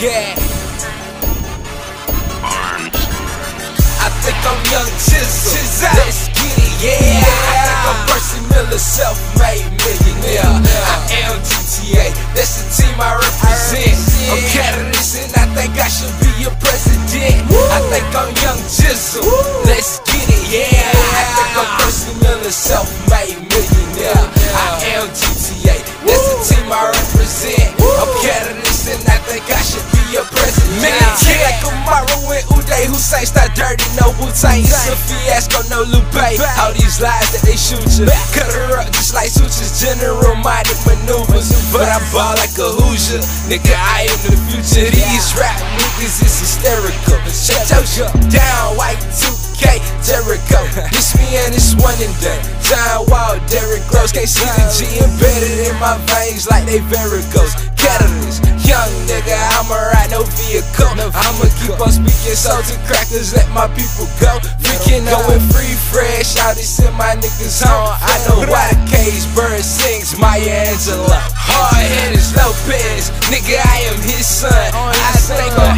cat. I think I'm young Jizzle. Let's get it, yeah. I think I'm Percy Miller, self-made millionaire. I am GTA, that's the team I represent. I'm Katalyst and I think I should be your president. I think I'm young Jizzle. Let's get it, yeah. I think I'm Percy Miller, self-made millionaire. I am GTA, that's the team I represent. I'm Katalyst and I think I should be your president. Like Amaro and Uday, Hussein, start dirty, no Wu-Tang. It's a fiasco, no Lupe. All these lies that they shoot you, cut her up just like Suture's general-minded maneuvers. But I ball like a Hoosier, nigga, I am the future. These rap niggas is hysterical. Shut your down, white 2K, Jericho. It's me and it's one and done. John Wall, Derrick Rose, can't see the G embedded in my veins like they varicose. Katalyst, young nigga, I'ma ride no vehicle. I'ma keep on speaking soul to crackers, let my people go. Freaking going free, fresh, all this in my niggas home. I know why the cage bird sings Maya Angelou. Hard-headed Lopez, nigga, I am his son. I think on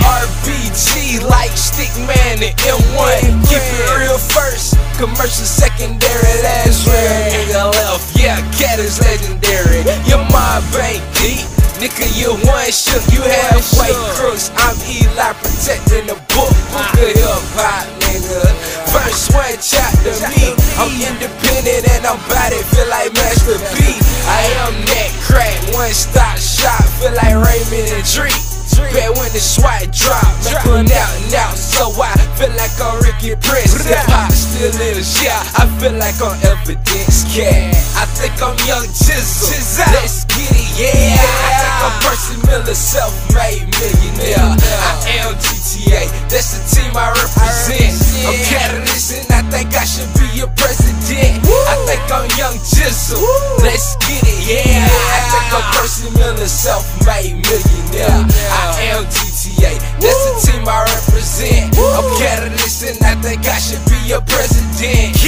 RBG like Stickman and M1. Keep it real first, commercial secondary, that's real nigga left. Yeah, Cat is legendary. Your mob ain't deep. Nigga, you one shook, you halfway crooks. I'm Eli protecting the book of hip-hop, nigga. First one chapter me, I'm independent and I'm bout it, feel like Master P. I am that crack, one-stop shop, feel like Raymond and Drake. Bet when the SWAT drop, pulling out now, so I feel like I'm Ricky Prince. Hip-hop still is, yeah, I feel like I'm evidence, cat. I think I'm young Jizzle. Let's get it, yeah. I think I'm Percy Miller, self-made millionaire. I am GTA, that's the team I represent. I'm Katalyst and I think I should be your president. I think I'm young Jizzle. Let's get it, yeah. I think I'm Percy Miller, self-made millionaire. I am GTA, that's the team I represent. I'm Katalyst and I think I should be your president.